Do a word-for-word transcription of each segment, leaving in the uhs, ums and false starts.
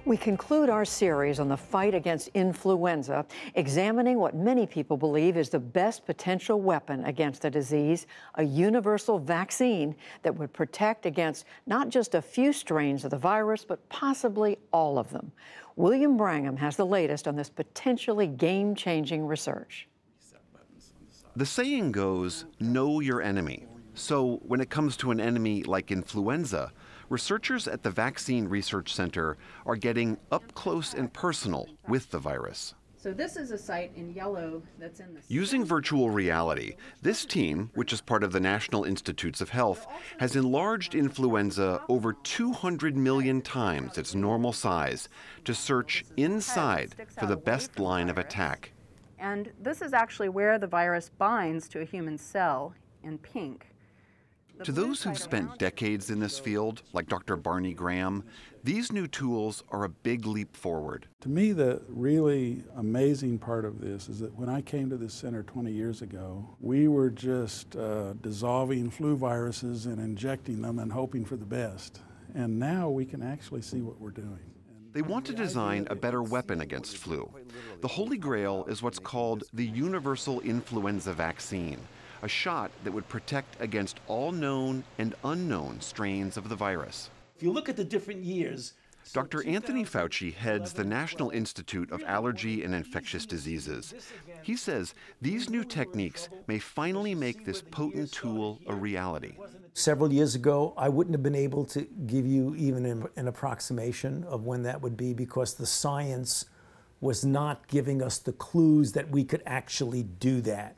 We conclude our series on the fight against influenza, examining what many people believe is the best potential weapon against the disease, a universal vaccine that would protect against not just a few strains of the virus, but possibly all of them. William Brangham has the latest on this potentially game-changing research. The saying goes, know your enemy. So when it comes to an enemy like influenza, researchers at the Vaccine Research Center are getting up close and personal with the virus. So this is a site in yellow that's in the... Using virtual reality, this team, which is part of the National Institutes of Health, has enlarged influenza over two hundred million times its normal size to search inside for the best line of attack. And this is actually where the virus binds to a human cell in pink. To those who've spent decades in this field, like Doctor Barney Graham, these new tools are a big leap forward. To me, the really amazing part of this is that when I came to this center twenty years ago, we were just uh, dissolving flu viruses and injecting them and hoping for the best. And now we can actually see what we're doing. They want to design a better weapon against flu. The Holy Grail is what's called the universal influenza vaccine, a shot that would protect against all known and unknown strains of the virus. If you look at the different years, Doctor Anthony Fauci heads the National Institute of Allergy and Infectious Diseases. He says these new techniques may finally make this potent tool a reality. Several years ago, I wouldn't have been able to give you even an, an approximation of when that would be because the science was not giving us the clues that we could actually do that.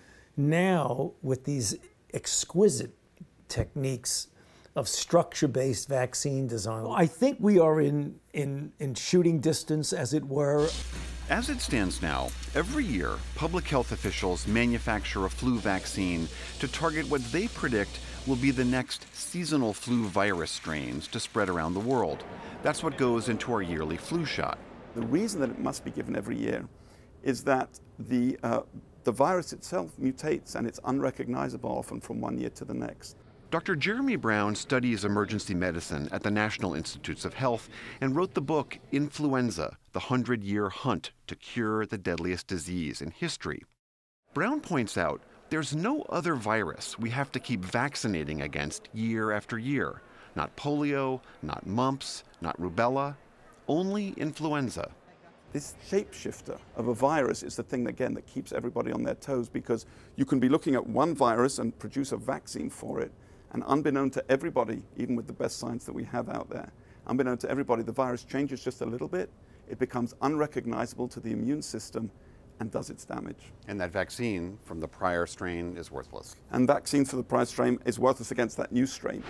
Now, with these exquisite techniques of structure-based vaccine design, I think we are in, in, in shooting distance, as it were. As it stands now, every year, public health officials manufacture a flu vaccine to target what they predict will be the next seasonal flu virus strains to spread around the world. That's what goes into our yearly flu shot. The reason that it must be given every year is that the uh, The virus itself mutates and it's unrecognizable often from one year to the next. Doctor Jeremy Brown studies emergency medicine at the National Institutes of Health and wrote the book Influenza, the hundred-year hunt to cure the deadliest disease in history. Brown points out there's no other virus we have to keep vaccinating against year after year. Not polio, not mumps, not rubella, only influenza. This shapeshifter of a virus is the thing, again, that keeps everybody on their toes, because you can be looking at one virus and produce a vaccine for it, and unbeknown to everybody, even with the best science that we have out there, unbeknown to everybody, the virus changes just a little bit, it becomes unrecognizable to the immune system and does its damage. And that vaccine from the prior strain is worthless. And vaccine for the prior strain is worthless against that new strain.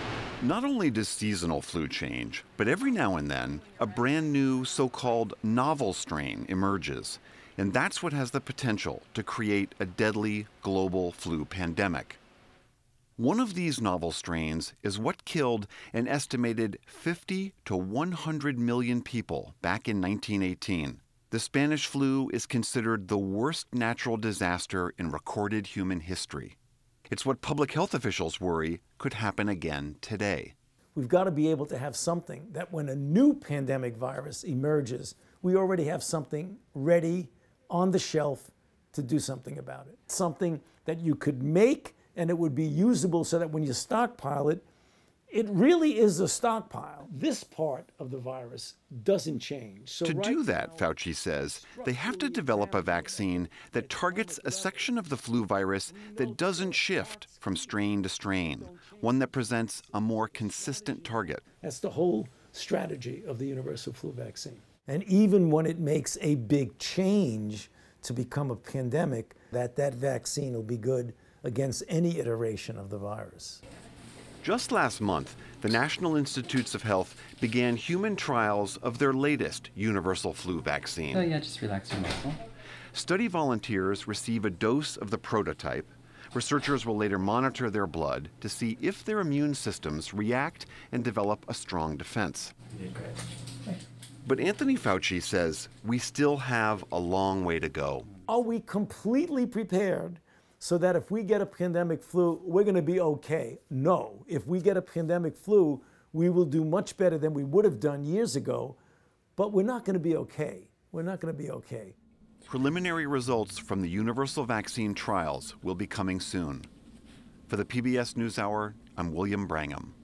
Not only does seasonal flu change, but every now and then, a brand new so-called novel strain emerges. And that's what has the potential to create a deadly global flu pandemic. One of these novel strains is what killed an estimated fifty to one hundred million people back in nineteen eighteen. The Spanish flu is considered the worst natural disaster in recorded human history. It's what public health officials worry could happen again today. We've got to be able to have something that when a new pandemic virus emerges, we already have something ready on the shelf to do something about it. Something that you could make and it would be usable so that when you stockpile it, it really is a stockpile. This part of the virus doesn't change. So to right do that, now, Fauci says, they have to develop a vaccine that targets a section of the flu virus that doesn't shift from strain to strain, one that presents a more consistent target. That's the whole strategy of the universal flu vaccine. And even when it makes a big change to become a pandemic, that that vaccine will be good against any iteration of the virus. Just last month, the National Institutes of Health began human trials of their latest universal flu vaccine. Oh yeah, just relax your muscle. Study volunteers receive a dose of the prototype. Researchers will later monitor their blood to see if their immune systems react and develop a strong defense. You did great. But Anthony Fauci says we still have a long way to go. Are we completely prepared so that if we get a pandemic flu, we're going to be okay? No. If we get a pandemic flu, we will do much better than we would have done years ago but we're not going to be okay. We're not going to be okay. Preliminary results from the universal vaccine trials will be coming soon. For the P B S NewsHour, I'm William Brangham.